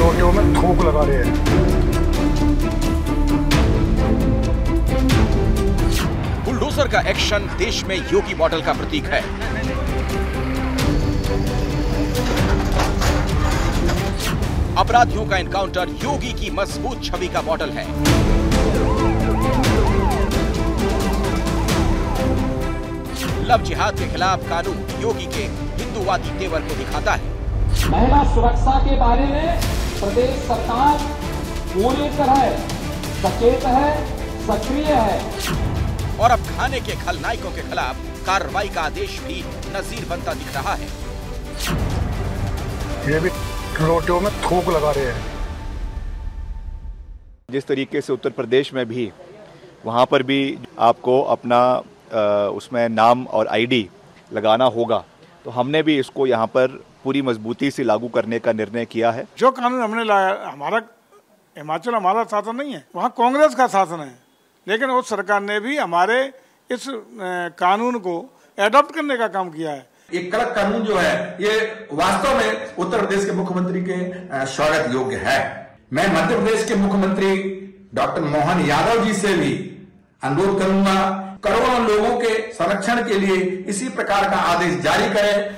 रोटियों में थूक लगा रहे हैं। बुलडोजर का एक्शन देश में योगी मॉडल का प्रतीक है। अपराधियों का एनकाउंटर योगी की मजबूत छवि का मॉडल है। लव जिहाद के खिलाफ कानून योगी के हिंदूवादी तेवर को दिखाता है। महिला सुरक्षा के बारे में प्रदेश सरकार पूरी तरह सचेत है, सक्रिय है। और अब खाने के खलनायकों के खिलाफ कार्रवाई का आदेश भी नजीर बनता दिख रहा है। ये भी रोटियों में थूक लगा रहे हैं। जिस तरीके से उत्तर प्रदेश में भी वहाँ पर भी आपको अपना उसमें नाम और आईडी लगाना होगा, तो हमने भी इसको यहाँ पर पूरी मजबूती से लागू करने का निर्णय किया है। जो कानून हमने लाया, हमारा हिमाचल हमारा शासन नहीं है, वहाँ कांग्रेस का शासन है, लेकिन उस सरकार ने भी हमारे इस कानून को एडॉप्ट करने का काम किया है। ये कड़क कानून जो है ये वास्तव में उत्तर प्रदेश के मुख्यमंत्री के स्वागत योग्य है। मैं मध्य प्रदेश के मुख्यमंत्री डॉक्टर मोहन यादव जी से भी अनुरोध करूंगा, करोड़ों लोगों के संरक्षण के लिए इसी प्रकार का आदेश जारी करें।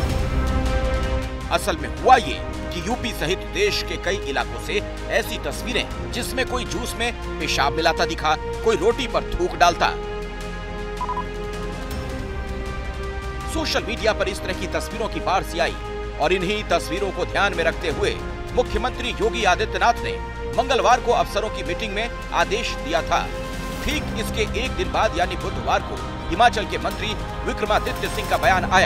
असल में हुआ ये कि यूपी सहित देश के कई इलाकों से ऐसी तस्वीरें जिसमें कोई जूस में पेशाब मिलाता दिखा, कोई रोटी पर थूक डालता। सोशल मीडिया पर इस तरह की तस्वीरों की बारिश आई और इन्हीं तस्वीरों को ध्यान में रखते हुए मुख्यमंत्री योगी आदित्यनाथ ने मंगलवार को अफसरों की मीटिंग में आदेश दिया था। ठीक इसके एक दिन बाद यानी बुधवार को हिमाचल के मंत्री विक्रमादित्य सिंह का बयान आया।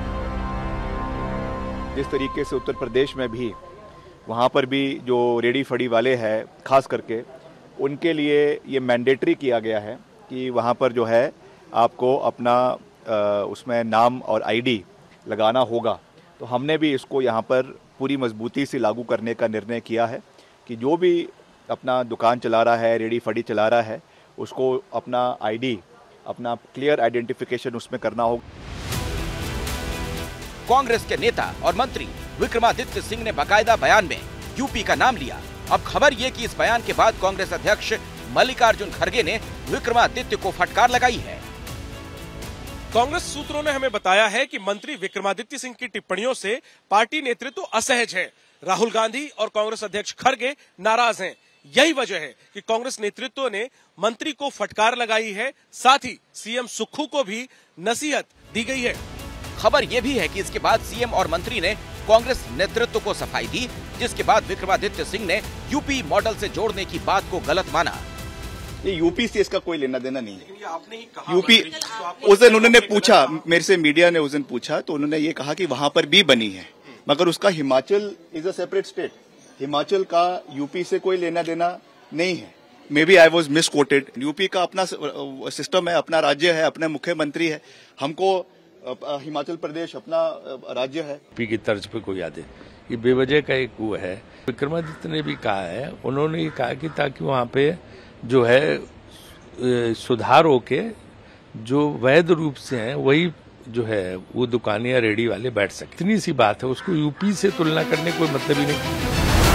जिस तरीके से उत्तर प्रदेश में भी वहाँ पर भी जो रेडी फड़ी वाले हैं, खास करके उनके लिए ये मैंडेटरी किया गया है कि वहाँ पर जो है आपको अपना उसमें नाम और आईडी लगाना होगा। तो हमने भी इसको यहाँ पर पूरी मजबूती से लागू करने का निर्णय किया है कि जो भी अपना दुकान चला रहा है, रेडी फड़ी चला रहा है, उसको अपना आईडी, अपना क्लियर आइडेंटिफिकेशन उसमें करना होगा। कांग्रेस के नेता और मंत्री विक्रमादित्य सिंह ने बाकायदा बयान में यूपी का नाम लिया। अब खबर ये कि इस बयान के बाद कांग्रेस अध्यक्ष मल्लिकार्जुन खड़गे ने विक्रमादित्य को फटकार लगाई है। कांग्रेस सूत्रों ने हमें बताया है कि मंत्री विक्रमादित्य सिंह की टिप्पणियों से पार्टी नेतृत्व असहज है। राहुल गांधी और कांग्रेस अध्यक्ष खड़गे नाराज हैं। यही वजह है कि कांग्रेस नेतृत्व ने मंत्री को फटकार लगाई है। साथ ही सीएम सुक्खू को भी नसीहत दी गई है। खबर यह भी है कि इसके बाद सीएम और मंत्री ने कांग्रेस नेतृत्व को सफाई दी, जिसके बाद विक्रमादित्य सिंह ने यूपी मॉडल से जोड़ने की बात को गलत माना। ये यूपी से इसका कोई लेना देना नहीं है। आपने ही कहा यूपी उस दिन उन्होंने पूछा, मेरे से मीडिया ने उस दिन पूछा, तो उन्होंने ये कहा कि वहां पर भी बनी है, मगर उसका Himachal is a separate state. Himachal का यूपी से कोई लेना देना नहीं है। Maybe I was misquoted. UP का अपना सिस्टम है, अपना राज्य है, अपने मुख्यमंत्री है। हमको हिमाचल प्रदेश अपना राज्य है। यूपी की तर्ज पे कोई आदे, ये बेवजह का एक वो है। विक्रमादित्य ने भी कहा है, उन्होंने ये कहा कि ताकि वहाँ पे जो है सुधार होके जो वैध रूप से हैं वही जो है वो दुकानें या रेडी वाले बैठ सके। इतनी सी बात है, उसको यूपी से तुलना करने कोई मतलब ही नहीं।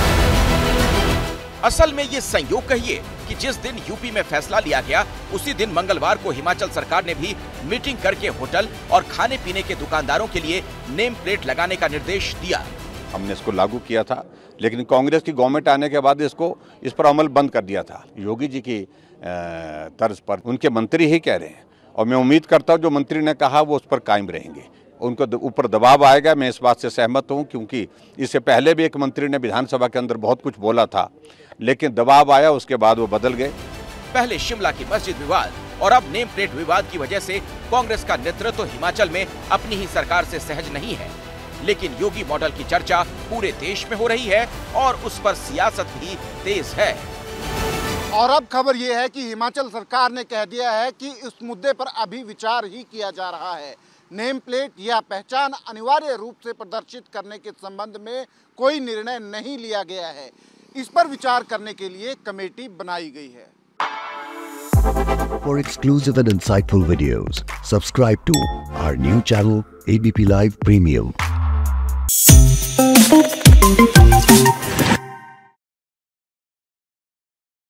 असल में ये संयोग कहिए कि जिस दिन यूपी में फैसला लिया गया उसी दिन मंगलवार को हिमाचल सरकार ने भी मीटिंग करके होटल और खाने पीने के दुकानदारों के लिए नेम प्लेट लगाने का निर्देश दिया। हमने इसको लागू किया था, लेकिन कांग्रेस की गवर्नमेंट आने के बाद इस पर अमल बंद कर दिया था। योगी जी की तर्ज पर उनके मंत्री ही कह रहे हैं और मैं उम्मीद करता हूं जो मंत्री ने कहा वो उस पर कायम रहेंगे। उनको ऊपर दबाव आएगा, मैं इस बात से सहमत हूं, क्योंकि इससे पहले भी एक मंत्री ने विधानसभा के अंदर बहुत कुछ बोला था, लेकिन दबाव आया, उसके बाद वो बदल गए। पहले शिमला की मस्जिद विवाद और अब नेम प्लेट विवाद की वजह से कांग्रेस का नेतृत्व हिमाचल में अपनी ही सरकार से सहज नहीं है, लेकिन योगी मॉडल की चर्चा पूरे देश में हो रही है और उस पर सियासत भी तेज है। और अब खबर यह है कि हिमाचल सरकार ने कह दिया है कि इस मुद्दे पर अभी विचार ही किया जा रहा है। नेम प्लेट या पहचान अनिवार्य रूप से प्रदर्शित करने के संबंध में कोई निर्णय नहीं लिया गया है। इस पर विचार करने के लिए कमेटी बनाई गई है। For exclusive and insightful videos, subscribe to our new channel ABP Live Premium.